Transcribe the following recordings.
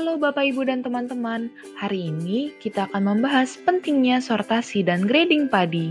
Halo Bapak Ibu dan teman-teman, hari ini kita akan membahas pentingnya sortasi dan grading padi.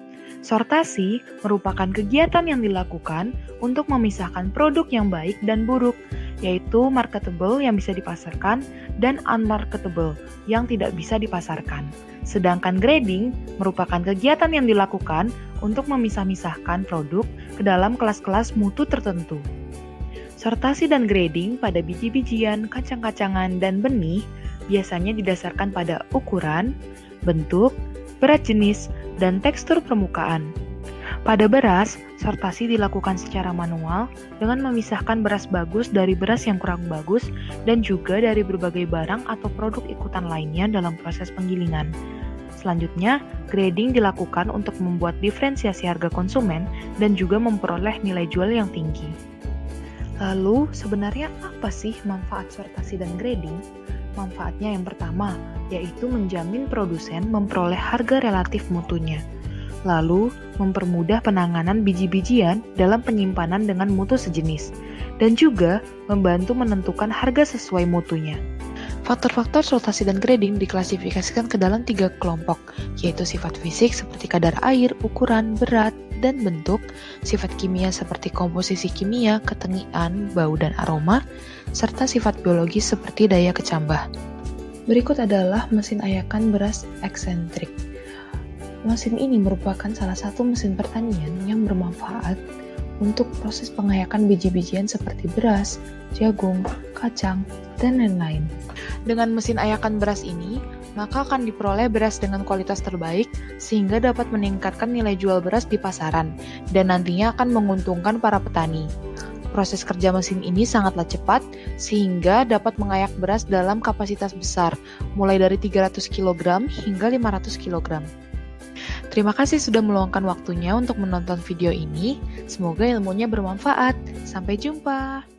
Sortasi merupakan kegiatan yang dilakukan untuk memisahkan produk yang baik dan buruk, yaitu marketable yang bisa dipasarkan dan unmarketable yang tidak bisa dipasarkan. Sedangkan grading merupakan kegiatan yang dilakukan untuk memisah-misahkan produk ke dalam kelas-kelas mutu tertentu. Sortasi dan grading pada biji-bijian, kacang-kacangan, dan benih biasanya didasarkan pada ukuran, bentuk, berat jenis, dan tekstur permukaan. Pada beras, sortasi dilakukan secara manual dengan memisahkan beras bagus dari beras yang kurang bagus dan juga dari berbagai barang atau produk ikutan lainnya dalam proses penggilingan. Selanjutnya, grading dilakukan untuk membuat diferensiasi harga konsumen dan juga memperoleh nilai jual yang tinggi. Lalu, sebenarnya apa sih manfaat sortasi dan grading? Manfaatnya yang pertama, yaitu menjamin produsen memperoleh harga relatif mutunya. Lalu, mempermudah penanganan biji-bijian dalam penyimpanan dengan mutu sejenis. Dan juga membantu menentukan harga sesuai mutunya. Faktor-faktor sortasi dan grading diklasifikasikan ke dalam 3 kelompok, yaitu sifat fisik seperti kadar air, ukuran, berat, dan bentuk, sifat kimia seperti komposisi kimia, ketengian, bau, dan aroma, serta sifat biologis seperti daya kecambah. Berikut adalah mesin ayakan beras eksentrik. Mesin ini merupakan salah satu mesin pertanian yang bermanfaat untuk proses pengayakan biji-bijian seperti beras, jagung, kacang, dan lain-lain. Dengan mesin ayakan beras ini, maka akan diperoleh beras dengan kualitas terbaik sehingga dapat meningkatkan nilai jual beras di pasaran dan nantinya akan menguntungkan para petani. Proses kerja mesin ini sangatlah cepat sehingga dapat mengayak beras dalam kapasitas besar, mulai dari 300 kg hingga 500 kg. Terima kasih sudah meluangkan waktunya untuk menonton video ini. Semoga ilmunya bermanfaat. Sampai jumpa.